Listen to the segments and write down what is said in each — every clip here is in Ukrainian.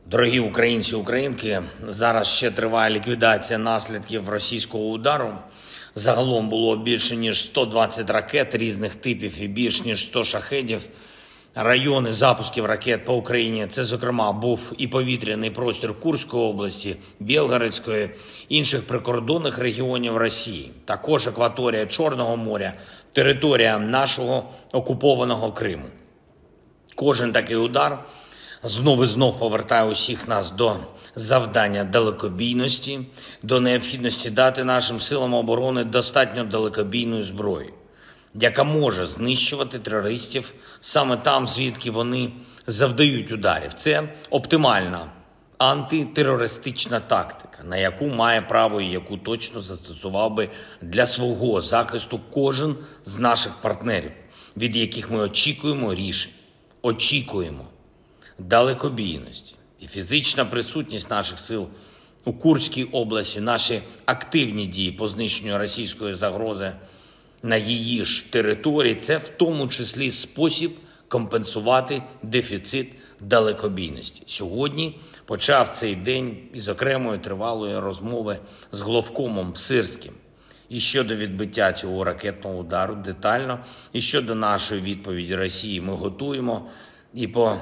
Дорогі українці і українки, зараз ще триває ліквідація наслідків російського удару. Загалом було більше ніж 120 ракет різних типів і більш ніж 100 шахедів. Райони запусків ракет по Україні – це, зокрема, був і повітряний простір Курської області, Білгородської, інших прикордонних регіонів Росії. Також акваторія Чорного моря, територія нашого окупованого Криму. Кожен такий удар знов і знов повертає усіх нас до завдання далекобійності, до необхідності дати нашим силам оборони достатньо далекобійної зброї, яка може знищувати терористів саме там, звідки вони завдають ударів. Це оптимальна антитерористична тактика, на яку має право і яку точно застосував би для свого захисту кожен з наших партнерів, від яких ми очікуємо рішень. Очікуємо далекобійності. І фізична присутність наших сил у Курській області, наші активні дії по знищенню російської загрози на її ж території – це в тому числі спосіб компенсувати дефіцит далекобійності. Сьогодні почав цей день із окремої тривалої розмови з главкомом Сирським. І щодо відбиття цього ракетного удару детально, і щодо нашої відповіді Росії ми готуємо і по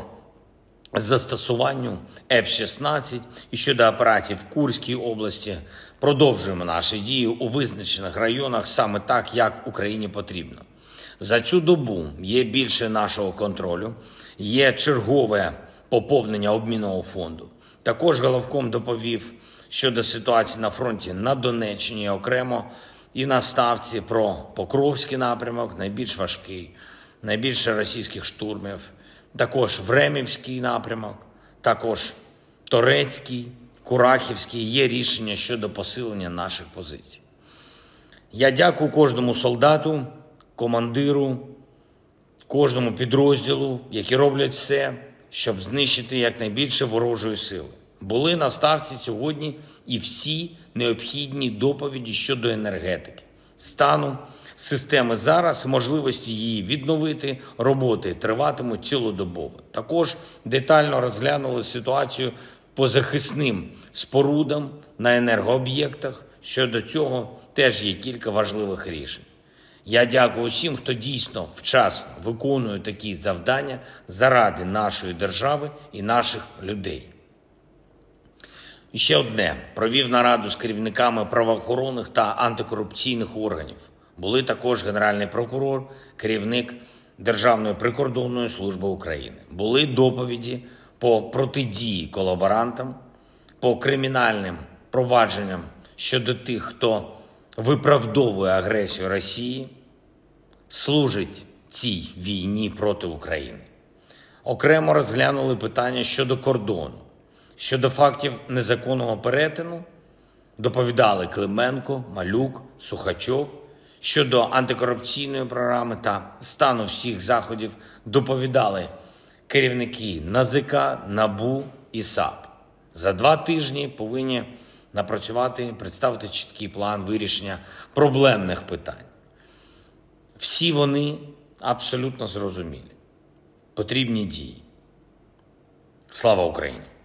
застосуванню F-16, і щодо операцій в Курській області продовжуємо наші дії у визначених районах саме так, як Україні потрібно. За цю добу є більше нашого контролю, є чергове поповнення обмінного фонду. Також головком доповів щодо ситуації на фронті на Донеччині окремо і на ставці про Покровський напрямок, найбільш важкий, найбільше російських штурмів, також Времівський напрямок, також Торецький, Курахівський. Є рішення щодо посилення наших позицій. Я дякую кожному солдату, командиру, кожному підрозділу, які роблять все, щоб знищити якнайбільше ворожої сили. Були на ставці сьогодні і всі необхідні доповіді щодо енергетики, стану системи зараз, можливості її відновити, роботи триватимуть цілодобово. Також детально розглянули ситуацію по захисним спорудам на енергооб'єктах. Щодо цього теж є кілька важливих рішень. Я дякую усім, хто дійсно вчасно виконує такі завдання заради нашої держави і наших людей. І ще одне. Провів нараду з керівниками правоохоронних та антикорупційних органів. Були також Генеральний прокурор, керівник Державної прикордонної служби України. Були доповіді по протидії колаборантам, по кримінальним провадженням щодо тих, хто виправдовує агресію Росії, служить цій війні проти України. Окремо розглянули питання щодо кордону, щодо фактів незаконного перетину. Доповідали Клименко, Малюк, Сухачов. Щодо антикорупційної програми та стану всіх заходів доповідали керівники НАЗК, НАБУ і САП. За 2 тижні повинні напрацювати, представити чіткий план вирішення проблемних питань. Всі вони абсолютно зрозумілі. Потрібні дії. Слава Україні!